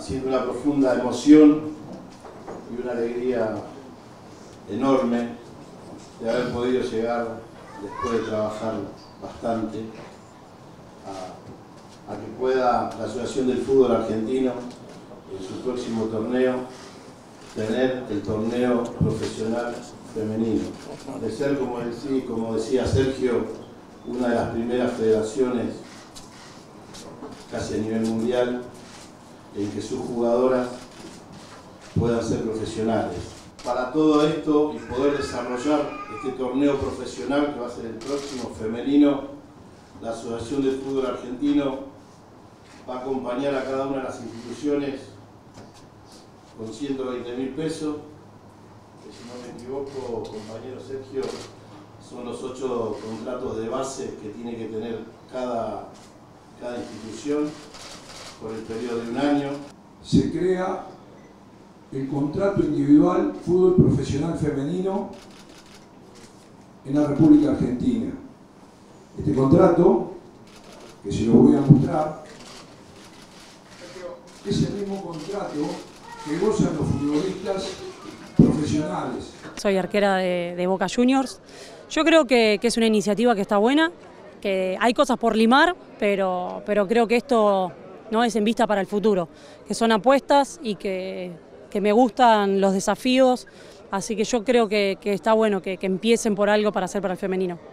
Siento una profunda emoción y una alegría enorme de haber podido llegar, después de trabajar bastante, a que pueda la Asociación del Fútbol Argentino en su próximo torneo tener el torneo profesional femenino. De ser, como decía Sergio, una de las primeras federaciones casi a nivel mundial en que sus jugadoras puedan ser profesionales. Para todo esto y poder desarrollar este torneo profesional que va a ser el próximo femenino, la Asociación del Fútbol Argentino va a acompañar a cada una de las instituciones con 120.000 pesos, que si no me equivoco, compañero Sergio, son los 8 contratos de base que tiene que tener cada institución por el periodo de un año. Se crea el contrato individual fútbol profesional femenino en la República Argentina. Este contrato, que se lo voy a mostrar, es el mismo contrato que gozan los futbolistas profesionales. Soy arquera de Boca Juniors. Yo creo que es una iniciativa que está buena, que hay cosas por limar, pero creo que esto no es en vista para el futuro, que son apuestas y que me gustan los desafíos, así que yo creo que está bueno que empiecen por algo para hacer para el femenino.